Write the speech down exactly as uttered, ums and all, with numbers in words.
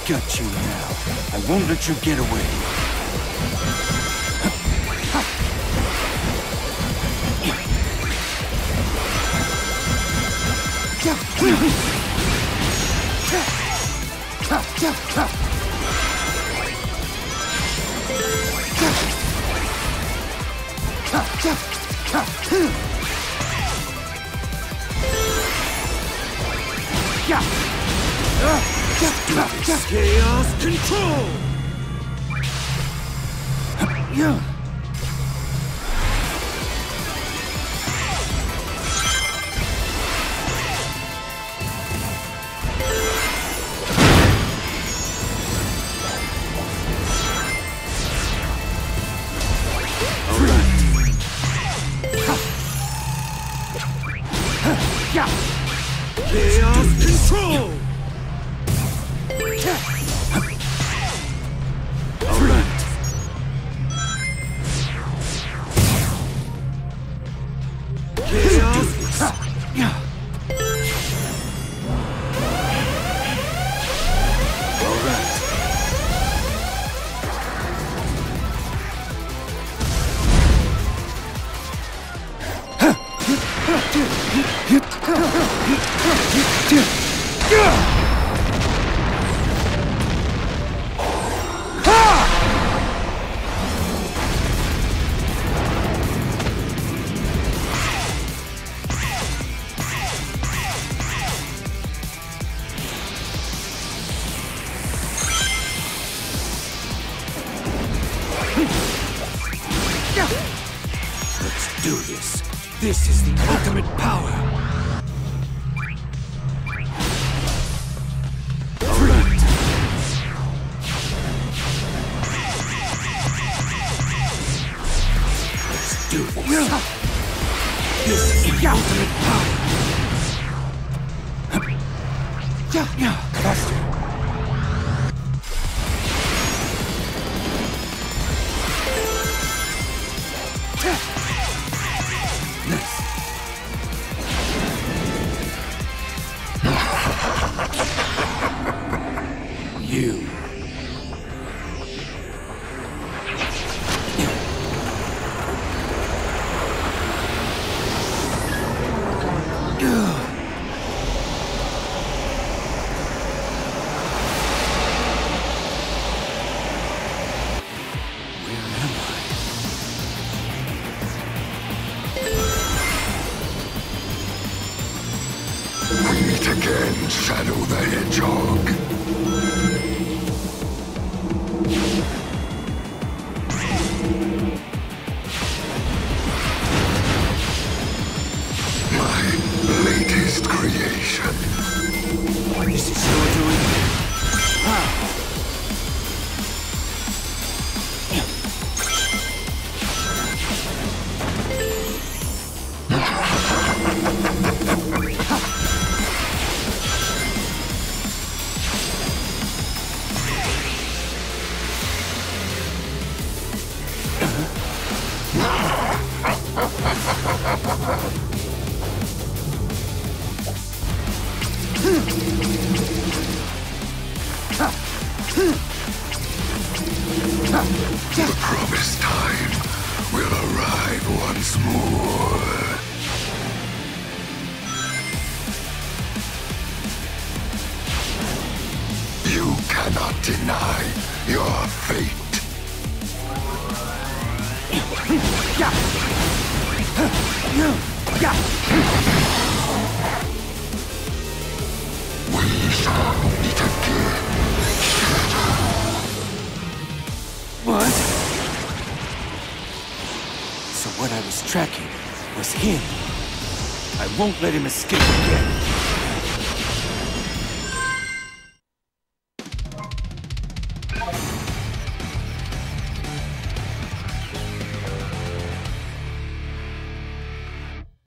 got you now. I won't let you get away. Chaos control! Yeah. Chaos control! Alright. Chaos! Yeah. Alright. Let's do this. This is the ultimate power. Alright. Let's do this. This is the ultimate power. Yeah, yeah, faster. You. We meet again, Shadow the Hedgehog. My latest creation. This is your doing. Ah. The promised time will arrive once more. You cannot deny your fate. We shall meet again. What? So what I was tracking was him. I won't let him escape again.